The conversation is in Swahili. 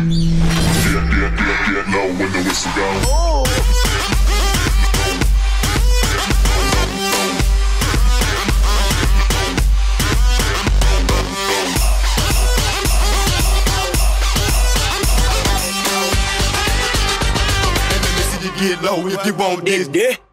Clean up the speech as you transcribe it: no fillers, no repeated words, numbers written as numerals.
Get low when the whistle goes. Get low if you want this.